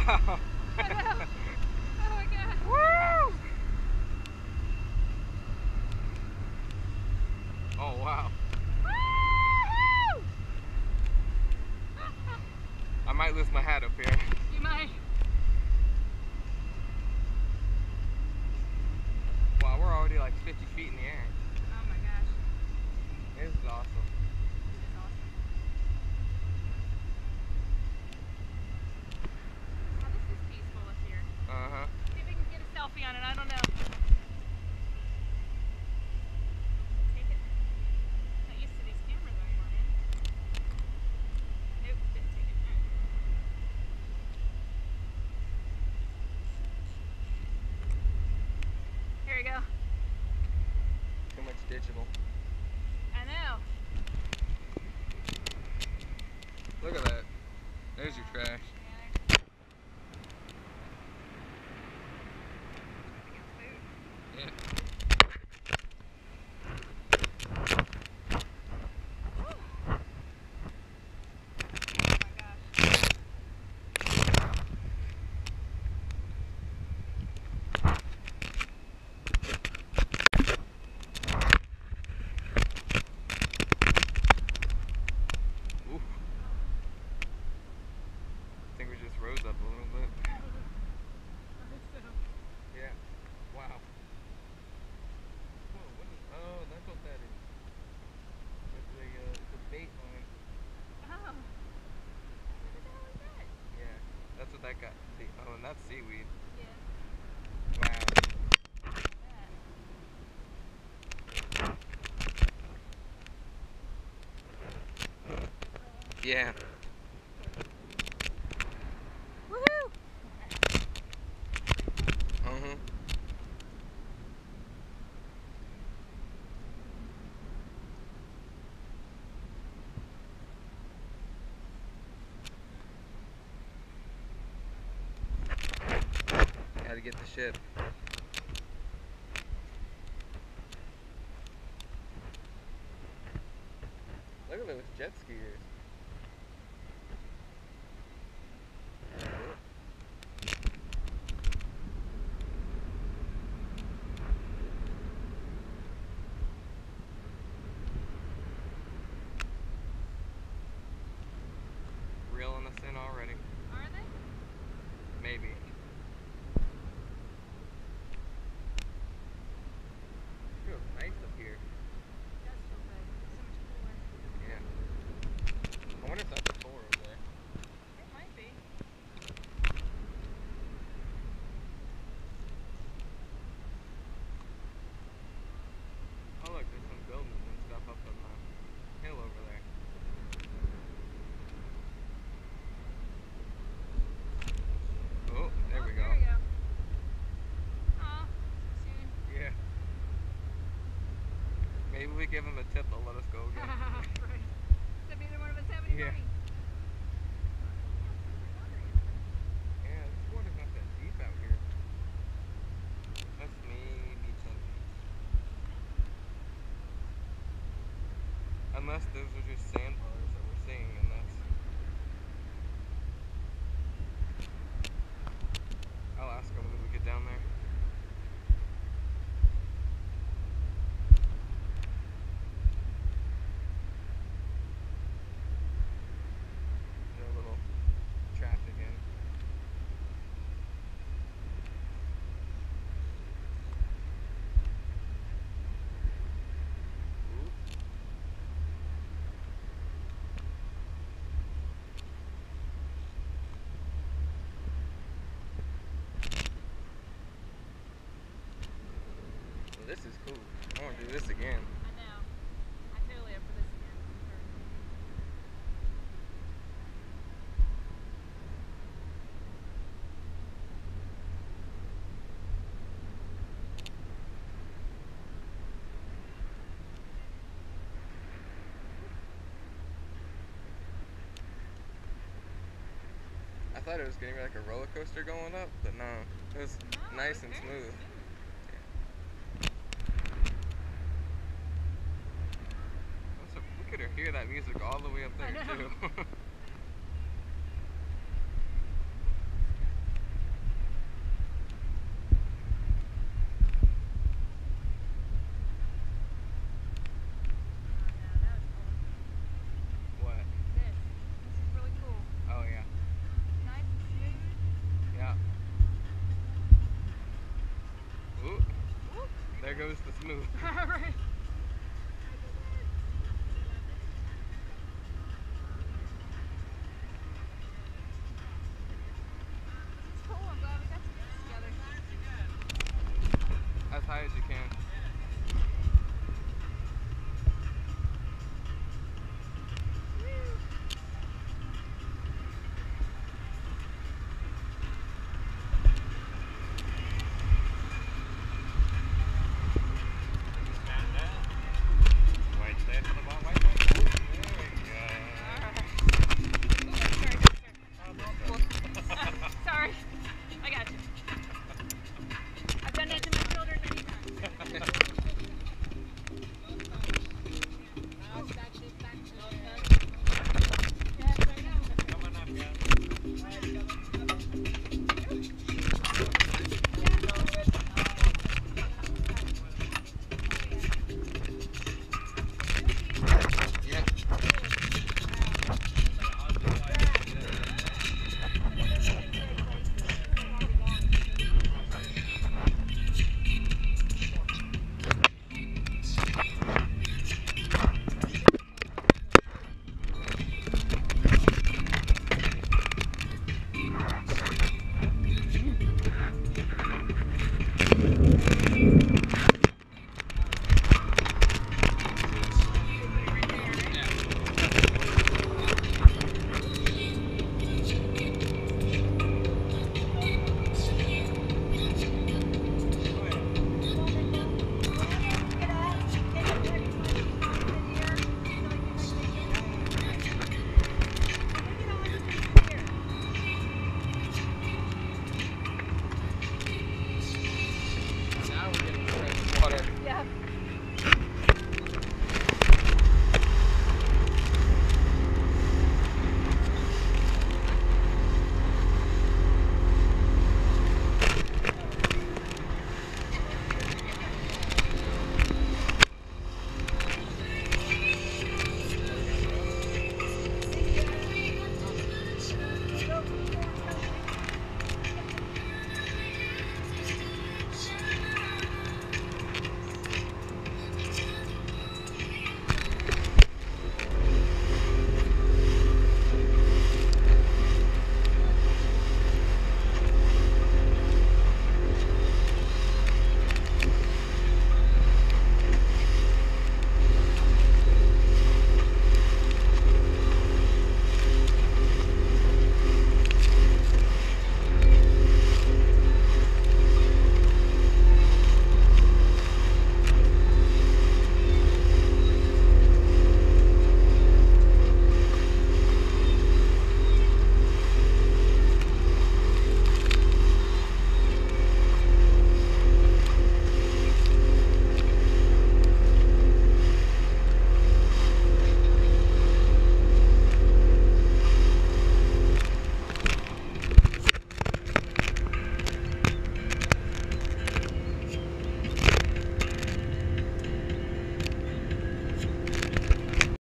wow. I know. Oh my god. Woo! Oh wow. Woo-hoo! I might lose my hat up here. You might. Wow, we're already like 50 feet in the air. Oh my gosh. This is awesome. This is awesome. Wow, this is peaceful up here. Uh-huh. See if we can get a selfie on it. I don't know. Take it. Not used to these cameras anymore, man. Nope, didn't take it. Here we go. Too much digital. I know. Look at that. There's your trash. Yeah, I think it's food. Yeah. Oh my gosh. Oof. I think we just rose up a little bit. Yeah. Wow. Whoa, what is, oh, that's what that is. It's a bait line. Oh. What the hell is that? Yeah. That's what that got. Oh, and that's seaweed. Yeah. Wow. Yeah. Woohoo! Uh-huh. Gotta get the ship. Look at those jet skiers. Reeling us in already. Are they? Maybe. Feels nice up here. It does feel good. So much cooler. Yeah. I wonder if that's a tour over there. It might be. Oh look, there's some buildings and stuff up on the hill over there. Oh, there we go. There we go. Aw, soon. Yeah. Maybe we give them a tip, they'll let us go again. Right. Except neither one of us have any Yeah. money. Yeah, this water's not that deep out here. That's maybe 10 feet. Unless those are just sandbars that we're seeing, and that's... I'll ask them when we get down there. There's a little traffic in. Ooh. Well, this is cool. I want to do this again. I know. I'm totally up for this again. For sure. I thought it was going to be like a roller coaster going up, but no. It was No, nice it and was very smooth. So we could hear that music all the way up there I know. too. goes the smooth. Right. Cool, I'm glad we got to do this together. As high as you can.